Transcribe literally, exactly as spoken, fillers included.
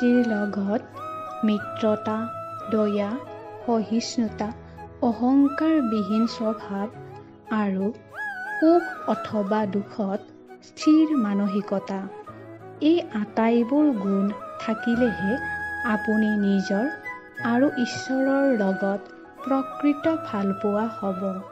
দৃষ্টিৰ লগত মিত্ৰতা, দয়া, সহিষ্ণুতা, অহংকাৰবিহীন স্বভাৱ আৰু সুখ অথবা দুখত স্থিৰ মানসিকতা। এই আটাইবোৰ গুণ থাকিলেহে আপুনি নিজৰ আৰু ঈশ্বৰৰ লগত প্ৰকৃত ভালপোৱা হ'ব।